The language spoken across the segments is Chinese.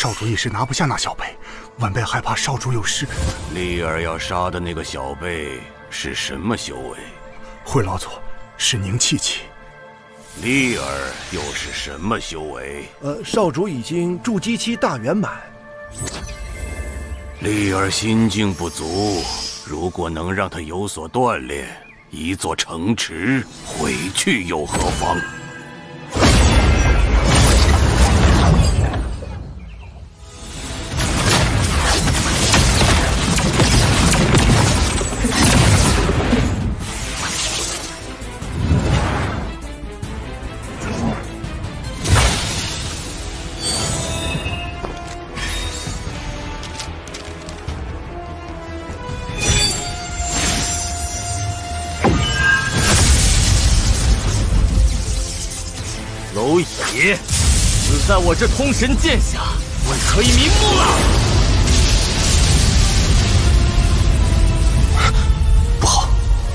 少主一时拿不下那小辈，晚辈害怕少主有事。 丽儿要杀的那个小辈是什么修为？ 回老祖，是宁气气。 丽儿又是什么修为？ 少主已经筑基期大圆满。 丽儿心境不足，如果能让她有所锻炼，一座城池回去又何妨？ 蝼蚁，死在我这通神剑下，我可以瞑目了。 不好！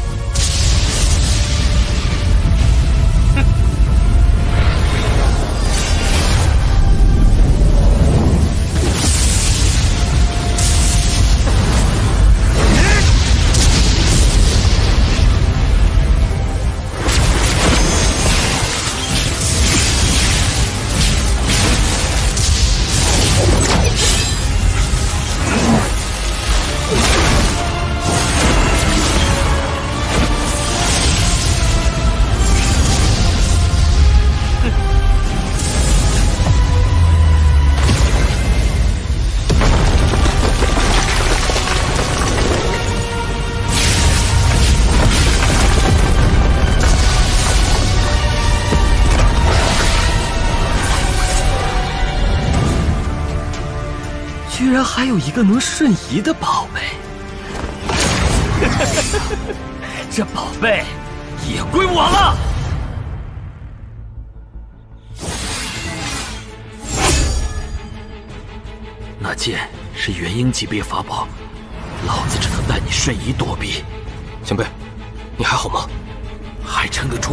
居然还有一个能瞬移的宝贝，这宝贝也归我了。那剑是元婴级别法宝，老子只能带你瞬移躲避。 前辈，你还好吗？ 还撑得住。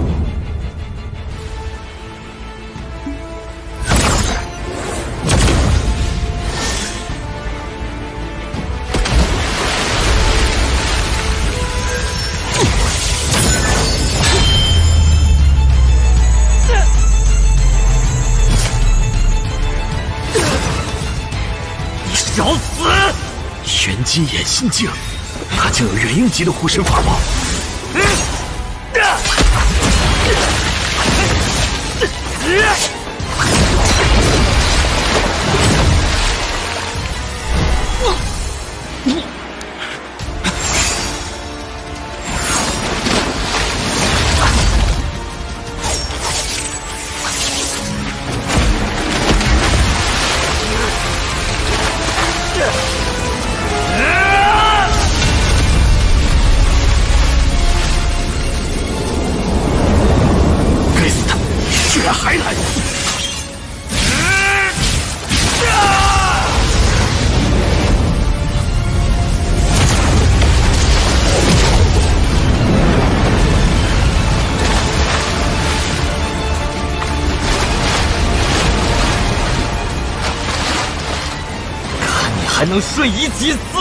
找死！玄机眼心境，他竟有元婴级的护身法宝。还来！看你还能瞬移几次！